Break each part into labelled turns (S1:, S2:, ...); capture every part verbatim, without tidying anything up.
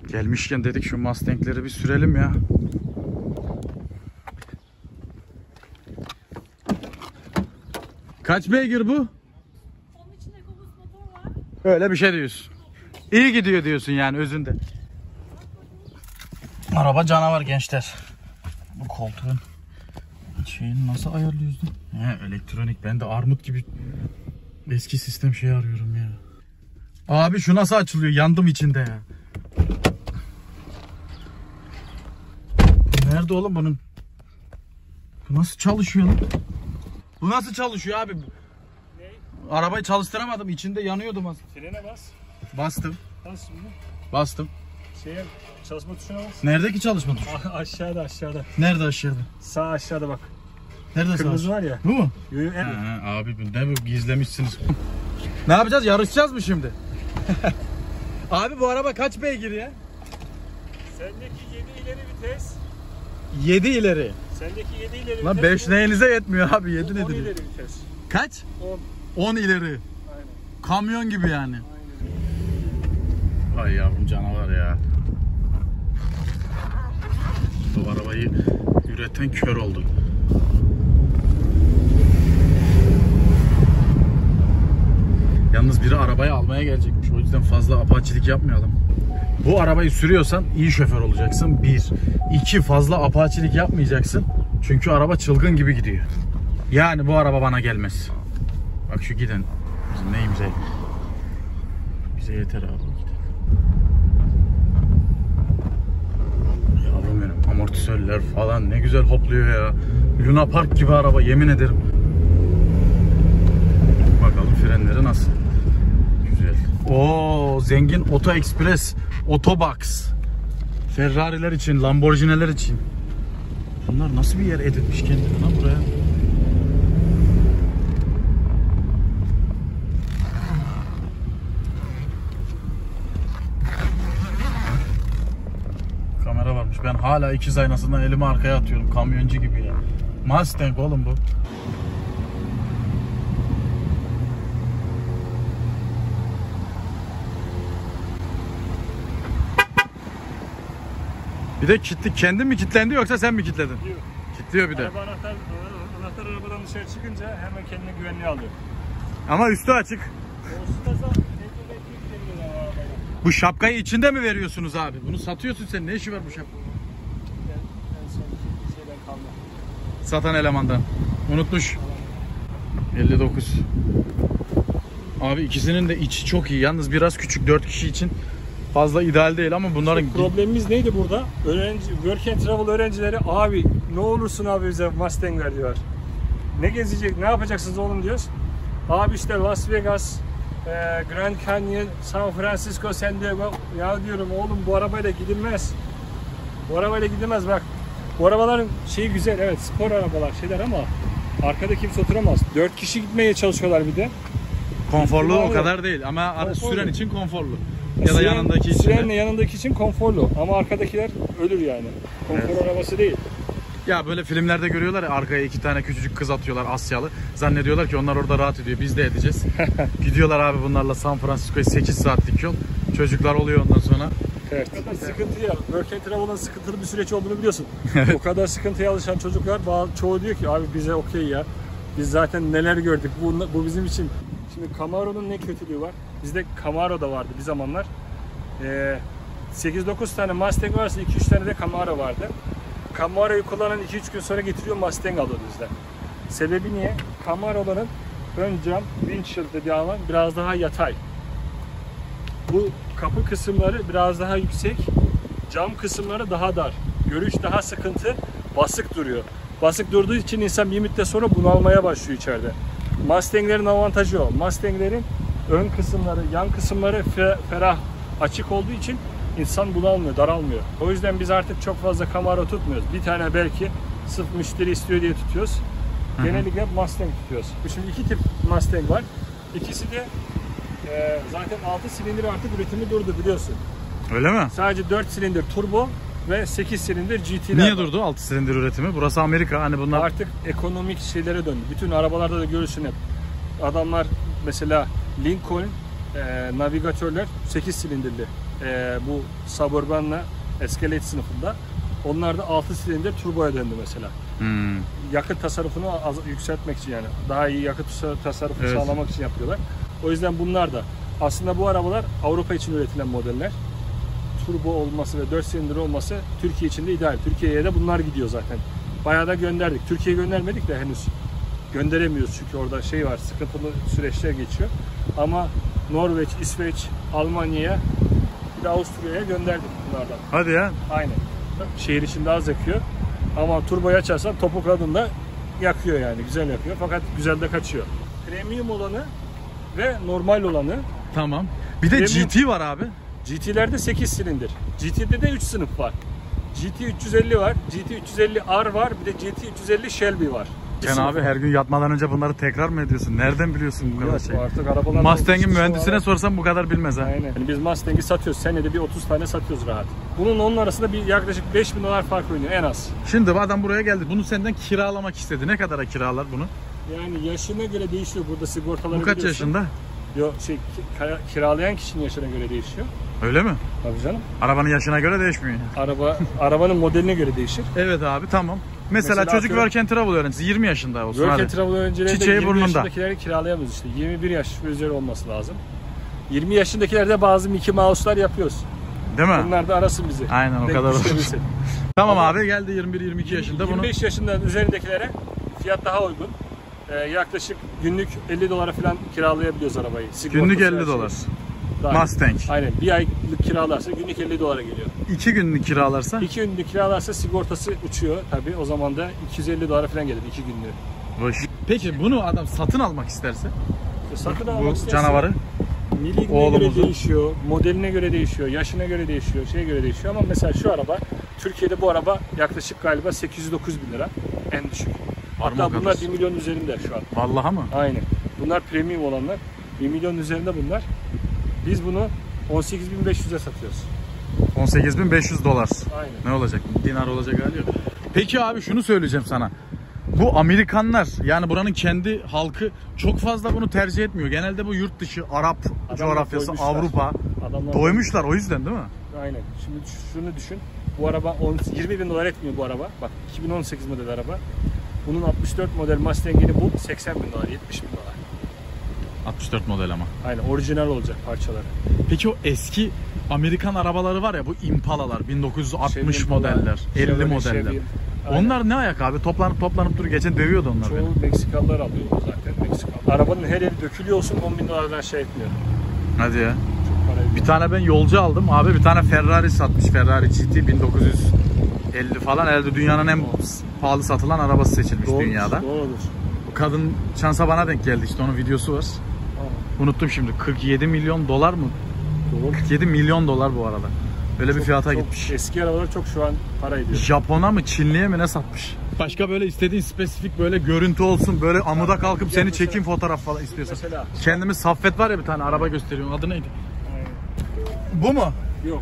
S1: Gelmişken dedik şu Mustang'leri bir sürelim ya. Kaç beygir bu?
S2: Onun içinde Gobus motor var.
S1: Öyle bir şey diyorsun. İyi gidiyor diyorsun yani özünde. Araba canavar gençler. Bu koltuğun şeyini nasıl ayarlıyoruz lan? He, elektronik. Ben de armut gibi eski sistem şey arıyorum ya. Abi şu nasıl açılıyor? Yandım içinde ya. Nerede oğlum bunun? Bu nasıl çalışıyor lan? Bu nasıl çalışıyor abi?
S3: Ne?
S1: Arabayı çalıştıramadım. İçinde yanıyordum az.
S3: Frene bas.
S1: Bastım.
S3: Bas şimdi.
S1: Bastım.
S3: Şeye, çalışma tuşuna bas.
S1: Nerede ki çalışma tuşu?
S3: Aşağıda aşağıda.
S1: Nerede aşağıda?
S3: Sağ aşağıda bak.
S1: Nerede
S3: Kırmızı
S1: sağ?
S3: var ya.
S1: Bu mu?
S3: Yo, yo, en...
S1: Ha, abi ne bu gizlemişsiniz. Ne yapacağız? Yarışacağız mı şimdi? Abi bu araba kaç beygir ya?
S3: Sendeki yedi ileri vites.
S1: yedi ileri.
S3: Sendeki yedi ileri
S1: Lan
S3: vites.
S1: beş neyinize yetmiyor abi, yedi
S3: on
S1: nedir?
S3: ileri vites.
S1: Kaç?
S3: on.
S1: on ileri.
S3: Aynen.
S1: Kamyon gibi yani.
S3: Aynen.
S1: Ay yavrum canavar ya. Bu arabayı üreten kör oldu. Yalnız biri arabayı almaya gelecekmiş. O yüzden fazla apaçilik yapmayalım. Bu arabayı sürüyorsan iyi şoför olacaksın. Bir. İki, fazla apaçilik yapmayacaksın. Çünkü araba çılgın gibi gidiyor. Yani bu araba bana gelmez. Bak şu giden. Bizim neyimize? Bize yeter abi. Yavrum benim, amortisörler falan ne güzel hopluyor ya. Luna Park gibi araba, yemin ederim. Bakalım frenleri nasıl? Güzel. Oo, zengin Auto Express, Autobox. Ferrari'ler için, Lamborghini'ler için. Bunlar nasıl bir yer edinmiş kendini lan buraya? Kamera varmış. Ben hala ikiz aynasından elimi arkaya atıyorum. Kamyoncu gibi ya. Mustang oğlum bu. Bir de kilitli, kendin mi kilitlendi yoksa sen mi kilitledin?
S3: Yok.
S1: Kilitliyor bir de.
S3: Araba anahtar, anahtar arabadan dışarı çıkınca hemen kendini güvenliğe alıyor.
S1: Ama üstü açık.
S3: O da zaten arabayla.
S1: Bu şapkayı içinde mi veriyorsunuz abi? Bunu satıyorsun sen. Ne işi var bu şapka?
S3: En son bir şeyden kalma.
S1: Satan elemandan. Unutmuş. elli dokuz. Abi ikisinin de içi çok iyi. Yalnız biraz küçük, dört kişi için fazla ideal değil ama bunların...
S3: İşte problemimiz neydi burada? Öğrenci, work and travel öğrencileri abi ne olursun abi bize Mustang ver diyor. Ne gezecek, ne yapacaksınız oğlum diyoruz. Abi işte Las Vegas, e, Grand Canyon, San Francisco, San Diego. Ya diyorum oğlum bu arabayla gidilmez. Bu arabayla gidilmez bak. Bu arabaların şeyi güzel, evet spor arabalar şeyler ama arkada kimse oturamaz. dört kişi gitmeye çalışıyorlar bir de.
S1: Konforlu
S3: Var
S1: o
S3: ya.
S1: kadar değil ama
S3: Konforlu.
S1: süren için konforlu. Ya da
S3: Süren-
S1: yanındaki için.
S3: Sürenle
S1: de.
S3: yanındaki için konforlu ama arkadakiler ölür yani. Konfor
S1: Evet.
S3: arabası değil.
S1: Ya böyle filmlerde görüyorlar ya, arkaya iki tane küçücük kız atıyorlar Asyalı. Zannediyorlar ki onlar orada rahat ediyor. Biz de edeceğiz. Gidiyorlar abi bunlarla San Francisco'ya sekiz saatlik yol. Çocuklar oluyor ondan sonra.
S3: Evet. O kadar sıkıntı ya. Work and travel'ın sıkıntılı bir süreç olduğunu biliyorsun. O kadar sıkıntıya alışan çocuklar bazı, çoğu diyor ki abi bize okey ya. Biz zaten neler gördük. Bu, bu bizim için. Şimdi Camaro'nun ne kötülüğü var? Bizde Camaro da vardı bir zamanlar. Ee, sekiz dokuz tane Mustang varsa iki üç tane de Camaro vardı. Camaro'yu kullanan iki üç gün sonra getiriyor Mustang alıyor bizden. Sebebi niye? Camaro'ların ön cam, windshield dediği alan biraz daha yatay. Bu kapı kısımları biraz daha yüksek, cam kısımları daha dar. Görüş daha sıkıntı, basık duruyor. Basık durduğu için insan bir müddet sonra bunalmaya başlıyor içeride. Mustang'lerin avantajı o. Mustang'lerin ön kısımları, yan kısımları ferah, açık olduğu için insan bunalmıyor, daralmıyor. O yüzden biz artık çok fazla Camaro tutmuyoruz. Bir tane belki sırf müşteri istiyor diye tutuyoruz. Genellikle Mustang tutuyoruz. Şimdi iki tip Mustang var. İkisi de e, zaten altı silindir artık üretimi durdu biliyorsun.
S1: Öyle mi?
S3: Sadece dört silindir turbo ve sekiz silindir G T'ler
S1: Niye
S3: var.
S1: durdu altı silindir üretimi? Burası Amerika. Hani bunlar
S3: Artık ekonomik şeylere döndü. Bütün arabalarda da görürsün hep. Adamlar mesela Lincoln e, navigatörler sekiz silindirli. e, bu Suburban'la Escalade sınıfında. Onlar da altı silindir turboya döndü mesela.
S1: Hmm.
S3: Yakıt tasarrufunu az, yükseltmek için yani daha iyi yakıt tasarrufu
S1: Evet.
S3: sağlamak için yapıyorlar. O yüzden bunlar da aslında bu arabalar Avrupa için üretilen modeller. Turbo olması ve dört silindir olması Türkiye için de ideal. Türkiye'ye de bunlar gidiyor zaten. Bayağı da gönderdik. Türkiye'ye göndermedik de henüz. Gönderemiyoruz çünkü orada şey var, sıkıntılı süreçler geçiyor. Ama Norveç, İsveç, Almanya'ya bir de Avusturya'ya gönderdik bunlardan.
S1: Hadi ya.
S3: Aynen. Şehir içinde az yakıyor. Ama turboyu açarsan topukladığında yakıyor yani. Güzel yakıyor. Fakat güzel de kaçıyor. Premium olanı ve normal olanı.
S1: Tamam. Bir de
S3: Premium-
S1: G T var abi.
S3: G T'lerde sekiz silindir. G T'de de üç sınıf var. G T üç yüz elli var. G T üç yüz elli R var. Bir de G T üç yüz elli Shelby var.
S1: Sen abi her gün yatmadan önce bunları tekrar mı ediyorsun? Nereden biliyorsun bu kadar
S3: Yok,
S1: şey?
S3: artık arabalar
S1: Mustang'in mühendisine sorsam bu kadar bilmez ha.
S3: Aynen. Yani biz Mustang'i satıyoruz. Senede bir otuz tane satıyoruz rahat. Bunun onun arasında bir yaklaşık beş bin dolar fark oynuyor en az.
S1: Şimdi bu adam buraya geldi. Bunu senden kiralamak istedi. Ne kadara kiralar bunu?
S3: Yani yaşına göre değişiyor burada sigortaları.
S1: Bu kaç
S3: biliyorsun.
S1: yaşında?
S3: Yok şey ki- kiralayan kişinin yaşına göre değişiyor.
S1: Öyle mi?
S3: Tabii canım.
S1: Arabanın yaşına göre değişmiyor.
S3: Araba arabanın modeline göre değişir.
S1: Evet abi tamam. Mesela,
S3: Mesela
S1: çocuk
S3: atıyorum-
S1: work and travel öğrencisi yirmi yaşında olsun
S3: Work
S1: hadi.
S3: and Travel öğrencilerinde
S1: Çiçeği
S3: yirmi
S1: burnunda.
S3: yaşındakileri kiralayamıyoruz işte. yirmi bir yaş ve üzeri olması lazım. yirmi yaşındakilerde bazı Mickey Mouse'lar yapıyoruz.
S1: Değil mi?
S3: Bunlar da arasın bizi.
S1: Aynen, o
S3: Denk
S1: kadar olur.
S3: müşterisi.
S1: Tamam
S3: Ama-
S1: abi geldi yirmi bir yirmi iki yaşında bunu.
S3: yirmi beş yaşından üzerindekilere fiyat daha uygun. Ee, yaklaşık günlük elli dolara falan kiralayabiliyoruz arabayı. Sigortası,
S1: Günlük
S3: her
S1: elli
S3: şey
S1: dolar.
S3: dahil.
S1: Mustang.
S3: Aynen. Bir aylık kiralarsa günlük elli dolara geliyor.
S1: iki günlük kiralarsa
S3: İki günlük kiralarsa sigortası uçuyor tabii. O zaman da iki yüz elli dolara falan gelir iki günlüğü.
S1: boş. Peki bunu adam satın almak isterse
S3: E, Satın almak
S1: bu
S3: istersen
S1: canavarı
S3: miline göre
S1: oğlumuzu-
S3: değişiyor, modeline göre değişiyor, yaşına göre değişiyor, şeye göre değişiyor. Ama mesela şu araba, Türkiye'de bu araba yaklaşık galiba sekiz yüz dokuz bin lira en düşük.
S1: Var mı o
S3: Hatta
S1: kadar?
S3: bunlar bir milyon üzerinde şu an.
S1: vallahi mı?
S3: Aynen. Bunlar premium olanlar. bir milyon üzerinde bunlar. Biz bunu on sekiz bin beş yüze satıyoruz.
S1: on sekiz bin beş yüz dolar.
S3: Aynen.
S1: Ne olacak? Dinar olacak hali yok. Peki abi şunu söyleyeceğim sana. Bu Amerikanlar yani buranın kendi halkı çok fazla bunu tercih etmiyor. Genelde bu yurt dışı, Arap
S3: Adamlar
S1: coğrafyası,
S3: doymuşlar.
S1: Avrupa
S3: Adamlar
S1: doymuşlar o yüzden değil mi?
S3: Aynen. Şimdi şunu düşün. Bu araba on, yirmi bin dolar etmiyor bu araba. Bak iki bin on sekiz model araba. Bunun altmış dört model Mustang'ini bul seksen bin dolar, yetmiş bin dolar.
S1: altmış dört model ama.
S3: Aynen orijinal olacak parçaları.
S1: Peki o eski Amerikan arabaları var ya bu Impala'lar bin dokuz yüz altmış
S3: Chevy Impala,
S1: modeller, elli
S3: Chevrolet,
S1: modeller.
S3: Chevy. Aynen.
S1: Onlar ne ayak abi? Toplanıp toplanıp duruyor. Geçen dövüyordu onlar beni.
S3: Çoğu Meksikalılar alıyor zaten. Meksikalı. Arabanın her yeri dökülüyor olsun on bin dolardan şey etmiyor.
S1: Hadi ya.
S3: Çok para
S1: Bir tane ben yolcu aldım. Abi bir tane Ferrari satmış. Ferrari G T bin dokuz yüz elli falan. Herhalde dünyanın en pahalı satılan arabası seçilmiş
S3: Doğrudur,
S1: dünyada.
S3: Doğrudur.
S1: Bu kadın şansa bana denk geldi işte onun videosu var. Unuttum şimdi. kırk yedi milyon dolar mı?
S3: Doğru.
S1: kırk yedi milyon dolar bu arada. Öyle bir fiyata
S3: Çok
S1: gitmiş.
S3: Eski arabalar çok şu an para ediyor.
S1: Japon'a mı Çinli'ye mi ne satmış? Başka böyle istediğin spesifik böyle görüntü olsun böyle amuda kalkıp seni
S3: mesela-
S1: çekeyim fotoğraf falan istiyorsan.
S3: Mesela.
S1: Kendimiz Saffet var ya bir tane araba gösteriyorum adı neydi?
S3: Aynen.
S1: Bu mu?
S3: Yok.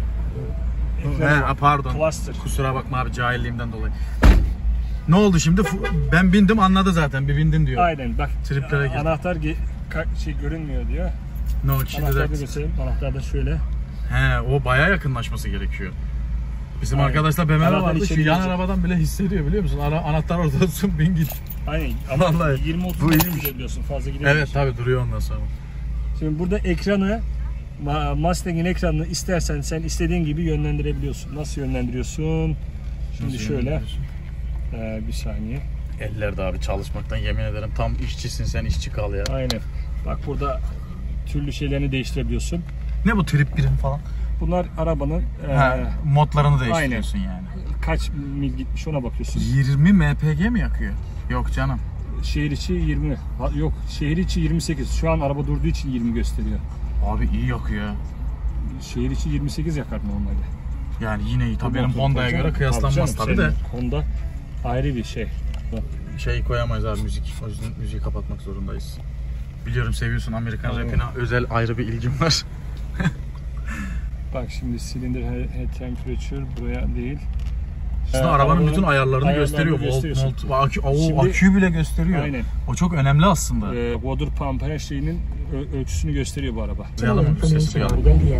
S1: He pardon.
S3: Cluster.
S1: Kusura bakma abi cahilliğimden dolayı. Ne oldu şimdi? Fu- Ben bindim anladı zaten bir bindim diyor.
S3: Aynen bak.
S1: Triplere girdi.
S3: Anahtar ge- ka- şey görünmüyor diyor.
S1: No kilidi
S3: Anahtarı da
S1: de.
S3: göstereyim. Anahtar da şöyle.
S1: He o bayağı yakınlaşması gerekiyor. Bizim
S3: Aynen.
S1: arkadaşlar B M W
S3: Aradan
S1: vardı şu
S3: içeri
S1: yan
S3: girecek.
S1: arabadan bile hissediyor biliyor musun? Ara, anahtar orada olsun bin git.
S3: Aynen. Ama
S1: Vallahi.
S3: yirmi otuz
S1: Bu
S3: metre
S1: iyiymiş.
S3: gidebiliyorsun. Fazla gidemiyorsun.
S1: Evet tabi duruyor ondan sonra.
S3: Şimdi burada ekranı Ma- Mustang'in ekranını istersen sen istediğin gibi yönlendirebiliyorsun. Nasıl yönlendiriyorsun? Şimdi
S1: Nasıl
S3: şöyle.
S1: yönlendiriyorsun?
S3: Ee, bir saniye.
S1: Eller de abi çalışmaktan yemin ederim tam işçisin sen işçi kal ya.
S3: Aynen. Bak burada türlü şeylerini değiştirebiliyorsun.
S1: Ne bu trip birim falan?
S3: Bunlar arabanın e,
S1: Ha, modlarını değiştiriyorsun yani.
S3: kaç mil gitmiş ona bakıyorsun.
S1: yirmi M P G mi yakıyor? Yok canım.
S3: Şehir içi yirmi. Ha, yok şehir içi yirmi sekiz. Şu an araba durduğu için yirmi gösteriyor.
S1: Abi iyi yakıyor.
S3: Şehir içi yirmi sekiz yakar normalde.
S1: Yani yine iyi. Tabii benim
S3: Tabii
S1: Honda'ya
S3: canım.
S1: göre kıyaslanmaz tabii,
S3: Tabii
S1: de.
S3: canım, senin Honda ayrı bir şey.
S1: Şey koyamayız abi müzik. O yüzden müziği kapatmak zorundayız. Biliyorum seviyorsun Amerikan
S3: Aynen.
S1: rapine özel ayrı bir ilgim var.
S3: Bak şimdi silindir head temperature buraya değil.
S1: Sizin
S3: Ee,
S1: arabanın
S3: arabanın
S1: bütün ayarlarını,
S3: ayarlarını
S1: gösteriyor. Volt,
S3: gösteriyorsun.
S1: volt, akü, o,
S3: Şimdi-
S1: aküyü bile gösteriyor.
S3: Aynen.
S1: O çok önemli aslında.
S3: Ee, water pump her şeyinin ö- ölçüsünü gösteriyor bu araba.
S1: Duyalım mı? Sesi duyalım.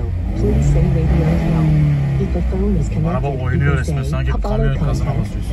S4: Araba oynuyor resmen, sanki kamyon gazına basıyorsun.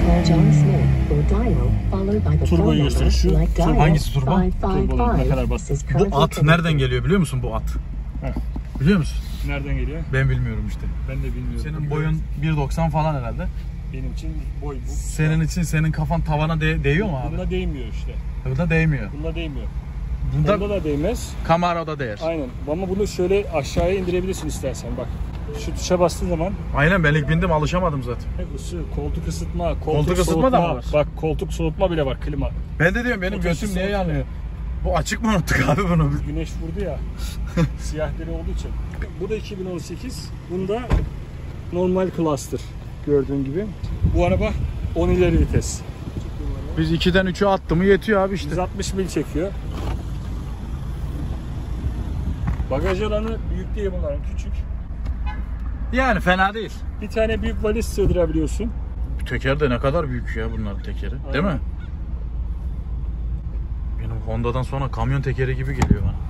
S3: Turboyu gösterir. Şu turbo.
S1: Hangisi turbo?
S3: Turbo ne kadar bastı?
S1: Bu at nereden geliyor biliyor musun bu at?
S3: Heh.
S1: Biliyor musun?
S3: Nereden geliyor?
S1: Ben bilmiyorum işte.
S3: Ben de bilmiyorum.
S1: Senin boyun bir doksan falan herhalde.
S3: Benim için boy bu.
S1: Senin için senin kafan tavana de- değiyor mu abi?
S3: Bunda değmiyor işte.
S1: Bunda değmiyor.
S3: Bunda değmiyor.
S1: Bunda
S3: Bunda da değmez.
S1: Camaro'da değer.
S3: Aynen. Ama bunu şöyle aşağıya indirebilirsin istersen bak. Şu tuşa bastığın zaman
S1: Aynen, ben ilk bindim, alışamadım zaten.
S3: ısı, koltuk ısıtma, koltuk,
S1: Koltuk ısıtma
S3: soğutma.
S1: da mı var?
S3: Bak koltuk soğutma bile var, klima.
S1: Ben de diyorum benim
S3: Otobüsü
S1: götüm niye
S3: soğutuyor.
S1: yanıyor? Bu açık mı unuttuk abi bunu?
S3: Güneş vurdu ya. Siyah deri olduğu için. Bu da iki bin on sekiz. Bunda normal cluster gördüğün gibi. Bu araba on ileri vites.
S1: Biz ikiden üçe attı mı yetiyor abi işte.
S3: yüz altmış mil çekiyor. Bagaj alanı büyük değil bunların, küçük.
S1: Yani fena değil.
S3: Bir tane büyük valiz sığdırabiliyorsun.
S1: Teker de ne kadar büyük ya bunların tekeri.
S3: Aynen.
S1: Değil mi? Benim Honda'dan sonra kamyon tekeri gibi geliyor bana.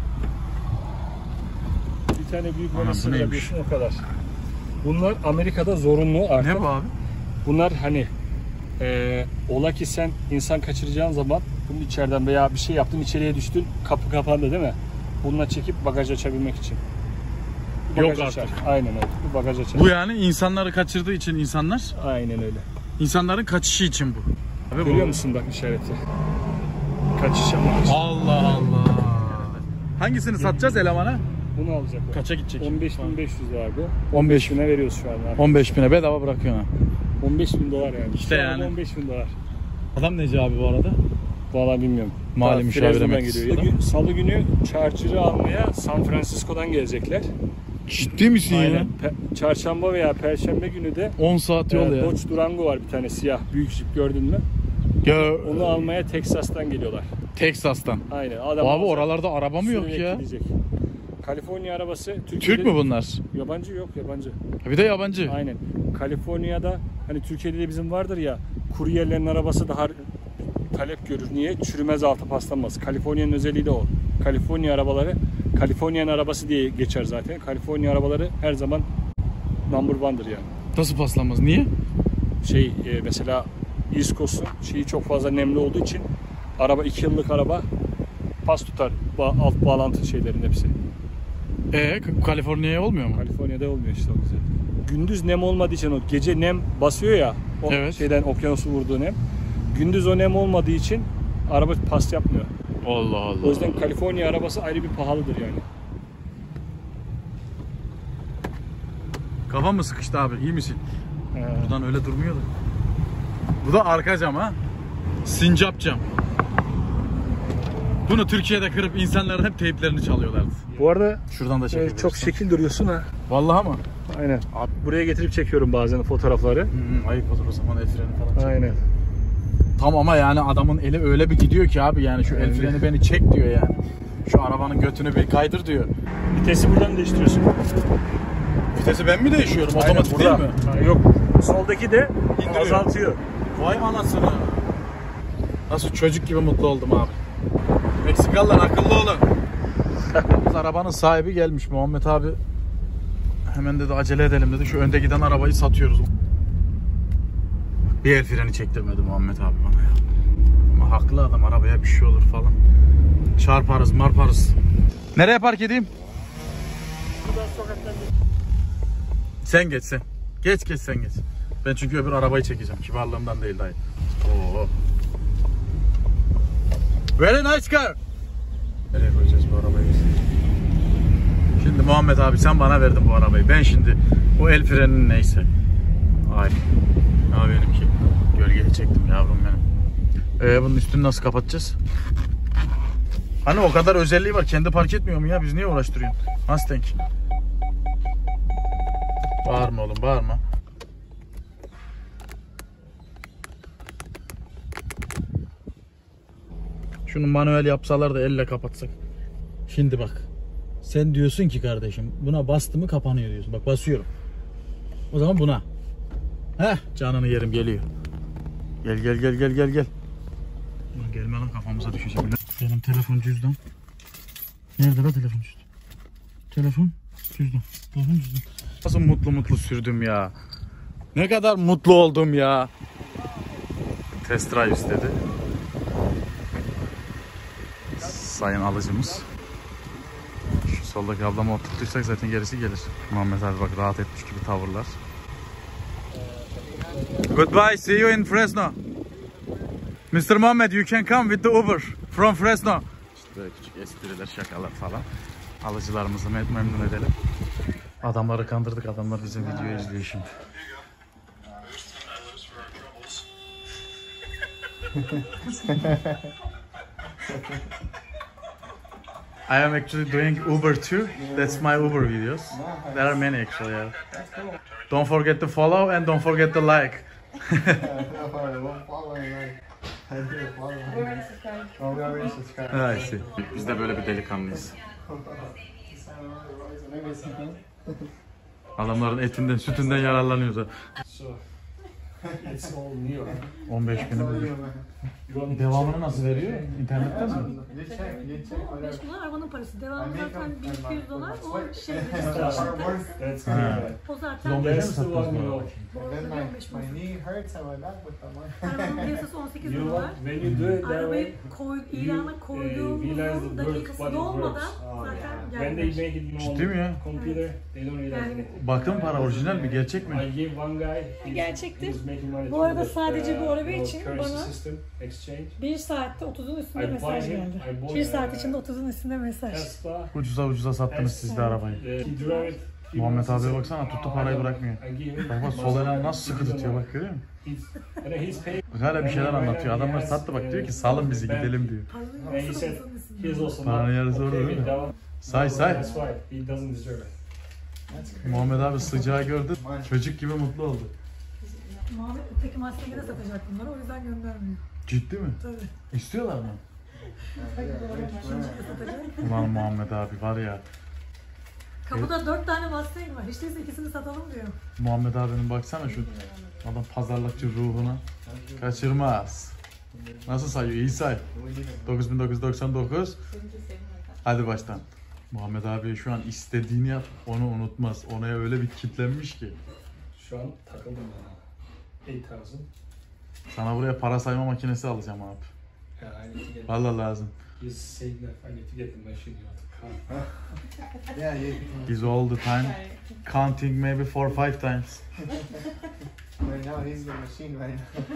S3: Bir tane büyük
S1: Anam,
S3: valiz
S1: bu neymiş?
S3: sığdırabiliyorsun, o kadar. Bunlar Amerika'da zorunlu artık.
S1: Ne bu abi?
S3: Bunlar hani e, ola ki sen insan kaçıracağın zaman bunun içeriden veya bir şey yaptın, içeriye düştün, kapı kapandı değil mi? Bununla çekip bagaj açabilmek için. Bu
S1: Yok
S3: bagaj
S1: artık.
S3: açar. Aynen öyle. Bu bagaj açar.
S1: Bu yani insanları kaçırdığı için insanlar,
S3: Aynen öyle.
S1: insanların kaçışı için bu. Abi
S3: Görüyor
S1: bu-
S3: musun bak işareti? Kaçış yapmak için.
S1: Allah Allah. Hangisini satacağız elemana?
S3: Bunu alacaklar.
S1: Kaça gidecek?
S3: on beş bin beş yüz dolar bu.
S1: on beş
S3: bine veriyoruz şu an.
S1: on beş bine bedava bırakıyorsun ha.
S3: on beş bin dolar yani.
S1: İşte
S3: Şu an
S1: yani.
S3: on beş bin dolar.
S1: Adam neci abi bu arada?
S3: Vallahi bilmiyorum.
S1: Mali
S3: Daha
S1: müşavir
S3: Fresno'dan
S1: emeklisi.
S3: geliyor. Salı, gün- Salı günü Charger'ı almaya San Francisco'dan gelecekler.
S1: Ciddi misin
S3: Aynen. Pe- Çarşamba veya Perşembe günü de
S1: on saat
S3: e,
S1: yol ya.
S3: Dodge Durango var bir tane siyah büyük jip, gördün mü?
S1: Ya
S3: Onu almaya Texas'tan geliyorlar.
S1: Texas'tan.
S3: Aynen. Adam
S1: Abi
S3: alacak,
S1: oralarda araba mı yok
S3: sürekli
S1: ya?
S3: gidecek. Kaliforniya arabası Türkiye'de...
S1: Türk mü bunlar?
S3: Yabancı yok, yabancı.
S1: Bir de yabancı.
S3: Aynen. Kaliforniya'da hani Türkiye'de de bizim vardır ya, kuryerlerin arabası daha talep görür. Niye? Çürümez, altı paslanmaz. Kaliforniya'nın özelliği de o. Kaliforniya arabaları, Kaliforniya'nın arabası diye geçer zaten. Kaliforniya arabaları her zaman number one'dır yani.
S1: Nasıl paslanmaz? Niye?
S3: Şey e, mesela East Coast'un şeyi çok fazla nemli olduğu için araba iki yıllık araba pas tutar. Ba- alt bağlantı şeylerin hepsi.
S1: Ee, Kaliforniya'ya olmuyor mu?
S3: Kaliforniya'da olmuyor işte o güzel. Gündüz nem olmadığı için, o gece nem basıyor ya, o
S1: Evet.
S3: şeyden okyanusu vurduğu nem. Gündüz o nem olmadığı için araba pas yapmıyor.
S1: Allah Allah.
S3: O yüzden Kaliforniya arabası ayrı bir pahalıdır yani.
S1: Kafam mı sıkıştı abi? İyi misin?
S3: Ee,
S1: Buradan öyle durmuyordu. Bu da arka cam ha. Sincap cam. Bunu Türkiye'de kırıp insanların hep teyplerini çalıyorlardı.
S3: bu arada
S1: Şuradan da
S3: e,
S1: çekebiliriz.
S3: çok şekil duruyorsun ha.
S1: Vallahi mı?
S3: Aynen. Buraya getirip çekiyorum bazen fotoğrafları.
S1: Hmm, ayıp olur o zaman el freni falan.
S3: Aynen.
S1: Tam ama yani adamın eli öyle bir gidiyor ki abi, yani şu el
S3: Aynen.
S1: freni beni çek diyor yani. Şu arabanın götünü bir kaydır diyor.
S3: Vitesi buradan değiştiriyorsun.
S1: Vitesi ben mi değişiyorum?
S3: Aynen,
S1: Otomatik değil
S3: burada.
S1: mi?
S3: Ha, yok. Soldaki de
S1: İndiriyor.
S3: azaltıyor.
S1: Vay anasını. Nasıl çocuk gibi mutlu oldum abi. Meksikalılar akıllı olun. Arabanın sahibi gelmiş Muhammed abi. Hemen dedi acele edelim dedi. Şu önde giden arabayı satıyoruz. Bir el freni çektirmedi Muhammed abi bana ya. Ama haklı adam, arabaya bir şey olur falan. Çarparız marparız. Nereye park edeyim?
S3: Buradan sokaktan
S1: Sen geç sen. Geç geç sen geç. Ben çünkü öbür arabayı çekeceğim. Kibarlığımdan değil dayı. Oo. Very nice car. Nereye koyacağız bu arabayı? Şimdi Muhammed abi sen bana verdin bu arabayı. Ben şimdi o el frenin neyse. Ay. Ya benimki. Gölgeye çektim yavrum benim. Ee, bunun üstünü nasıl kapatacağız? Hani o kadar özelliği var. Kendi park etmiyor mu ya? Biz niye uğraştırıyorsun? Mustang. Bağırma oğlum, bağırma. Şunu manuel yapsalar da elle kapatsak. Şimdi bak. Sen diyorsun ki kardeşim buna bastı mı kapanıyor diyorsun. Bak basıyorum. O zaman buna. Heh, canını yerim geliyor. Gel gel gel gel gel gel. Lan gelme lan, kafamıza düşecek. Benim telefon cüzdan. Nerede la telefon cüzdan? Telefon cüzdan. Telefon cüzdan. Nasıl mutlu mutlu sürdüm ya. Ne kadar mutlu oldum ya. Test drive istedi. Sayın alıcımız. Şu soldaki ablama oturttuysak zaten gerisi gelir. Muhammed abi bak rahat etmiş gibi tavırlar. Goodbye, see you in Fresno. mister Muhammed, you can come with the Uber from Fresno. İşte böyle küçük espriler, şakalar falan. Alıcılarımızı memnun edelim. Adamları kandırdık, adamlar bizim videoyu izliyor şimdi. I am actually doing Uber too. That's my Uber videos. There are many actually. Yeah. Don't forget to follow and don't forget to like. I see. Biz de böyle bir delikanlıyız. Adamların etinden, sütünden yararlanıyoruz. on beş bini buluyor. Devamını nasıl veriyor? İnternetten mi?
S2: on beş dolar arabanın parası. Devamı zaten bin iki yüz dolar. O şey o zaten
S1: on beşe mi sattınız bunu?
S2: arabanın piyasası on sekiz dolar. Arabayı koy, ilana koyduğumuzun dakikası dolmadan zaten geldi.
S1: Ciddi mi ya?
S2: Yani
S1: Baktın para orijinal mi? Gerçek mi?
S2: gerçekti. Bu arada sadece bu araba için bana bir saatte otuzun üstünde mesaj geldi. bir saat içinde otuzun üstünde mesaj.
S1: Ucuza ucuza sattınız siz de arabayı. Muhammed abiye baksana, tuttu parayı bırakmıyor. Bak bak sol elini nasıl sıkı tutuyor, bak görüyor musun? Hala bir şeyler anlatıyor. Adamlar sattı bak, diyor ki salın bizi gidelim diyor. Paranın yarısı orada değil mi? Say say. Muhammed abi sıcağı gördü. Çocuk gibi mutlu oldu.
S2: Muhammed öteki maskeyi de satacak bunları, o yüzden göndermiyor.
S1: Ciddi mi?
S2: Tabii.
S1: İstiyorlar mı?
S2: Hayır, ikinci de satacak.
S1: Ulan Muhammed abi var ya.
S2: Kapıda dört tane Mustang var. Hiç değilse ikisini satalım diyor.
S1: Muhammed abinin baksana şu adam pazarlıkçı ruhuna. Kaçırmaz. Nasıl sayıyor? İyi say. dokuz bin dokuz yüz doksan dokuz. Hadi baştan. Muhammed abi şu an istediğini yap, onu unutmaz. Ona öyle bir kitlenmiş ki.
S3: Şu an takıldım ya. eight thousand.
S1: Sana buraya para sayma makinesi alacağım abi.
S3: Yeah, I need to get.
S1: Vallahi lazım.
S3: He's saying that I need to get the machine out of the car.
S5: Yeah, you.
S1: He's all the time counting maybe four five times.
S5: Right now, he's the machine right now.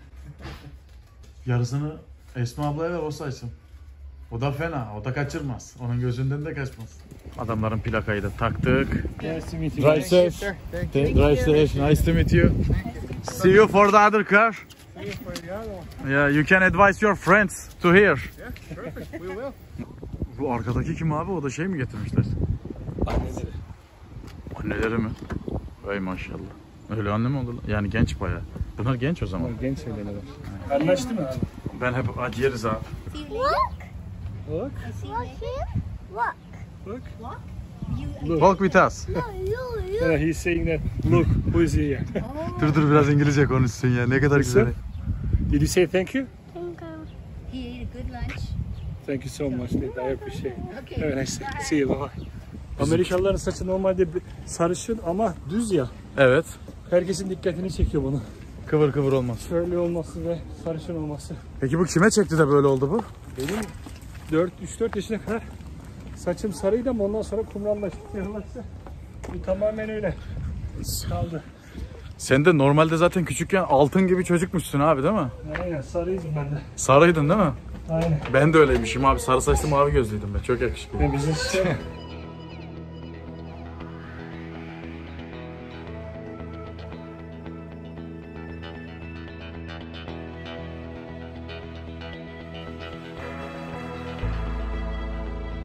S1: Yarısını Esma ablaya ver, o saysın. O da fena, o da kaçırmaz. Onun gözünden de kaçmaz. Adamların plakayı da taktık.
S3: Nice to meet you.
S1: Drive safe. Drive safe. Nice to meet you. See you for the other car.
S5: See you for the other one.
S1: Yeah, you can advise your friends to here.
S5: Yeah, perfect. We will.
S1: Bu arkadaki kim abi? O da şey mi getirmişler?
S3: Anneleri.
S1: Anneleri mi? Vay maşallah. Öyle anne mi oldu? Yani genç bayağı. Bunlar genç o zaman.
S3: Bunlar genç evlenirler. Anlaştı mı abi?
S1: Ben hep acı yeriz abi.
S3: Look.
S6: Look here. Look.
S3: Look.
S6: You.
S1: Walk with us.
S6: No, you. You.
S3: Yeah, he's saying that. Look, who is he?
S1: Dur dur biraz İngilizce konuşsun ya. Ne kadar güzel.
S3: Did you say thank you?
S6: Think um, he ate a good lunch.
S3: Thank you so much. I appreciate it.
S6: Okay.
S3: Have a nice day. See you. Bye bye. Amerikalıların saçı normalde sarışın ama düz ya.
S1: Evet.
S3: Herkesin dikkatini çekiyor bunu.
S1: Kıvır kıvır olmaz.
S3: Şöyle olması ve sarışın olması.
S1: Peki bu kime çekti de böyle oldu bu?
S3: Benim üç dört yaşına kadar saçım sarıydı ama ondan sonra kumrallaştı. Yarılaştı. Bu tamamen öyle kaldı.
S1: Sen de normalde zaten küçükken altın gibi çocukmuşsun abi, değil mi?
S3: Aynen, sarıydım ben de.
S1: Sarıydın değil mi?
S3: Aynen.
S1: Ben de öyleymişim abi. Sarı saçlı mavi gözlüydüm ben. Çok yakışıklı.
S3: Ve bizim şey,